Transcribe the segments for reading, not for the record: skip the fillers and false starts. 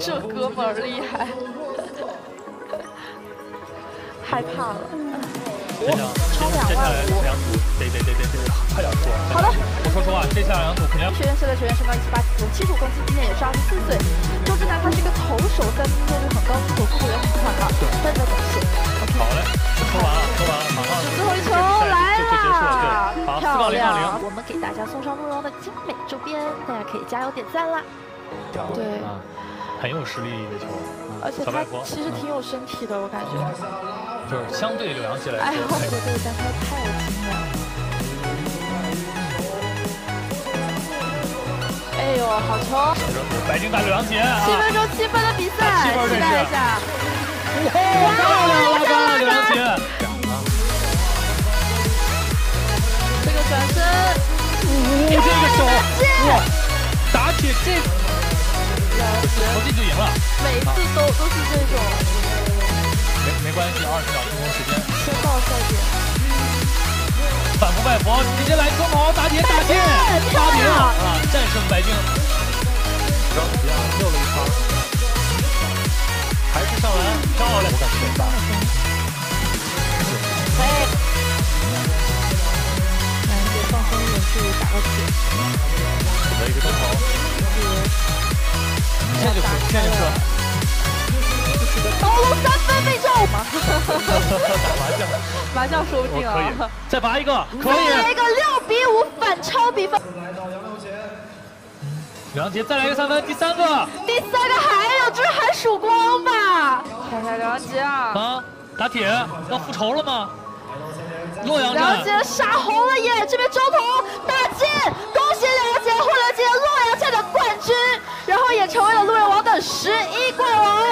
这哥们儿厉害，害怕了。 接下来两组得，快点说。 好的， 我说实话，接下来两组肯定要。 学院社的学员身高178，体重75公斤，今年也是24岁。周志南他是一个投手，三分命中率很高，出手速度也很快啊，但在短线。 好嘞，说完了，马上最后一球来了， 好， 漂亮！我们给大家送上鹿茸的精美周边，大家可以加油点赞啦。对， 很有实力的球， 而且他其实挺有身体的，我感觉。 就是相对柳阳杰来说， 哎呦，这个单挑太精了。哎呦，好球！ 白金打柳阳杰 7分钟7分的比赛，期待一下。 哇，漂亮，拉杆了柳阳杰！ 这个转身， 这个手，哇，打铁这，投进就赢了。 每次都是这种。 没关系，20秒钟时间。 先到赛点。 反复拜佛，直接来双跑，打铁，打平啊！战胜白金。刘洋溜了一圈，还是上篮，漂亮！我感觉大。 放松一点去打个铁。 来一个中投。现在就射。 刀龙3分命中！ 打麻将说不定啊！ 可以，再拔一个，可以。 再来一个6比5反超比分。 柳阳杰再来一个3分，第3个。 第3个还有，这是寒曙光吧？看看柳阳杰啊！ 啊，打铁要复仇了吗？洛阳柳阳杰杀红了眼，这边中投打进，恭喜柳阳杰获得今天洛阳站的冠军，然后也成为了路人王的11冠王。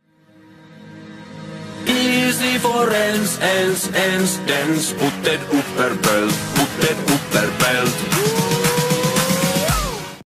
Easy for ends, dance, put it upper belt,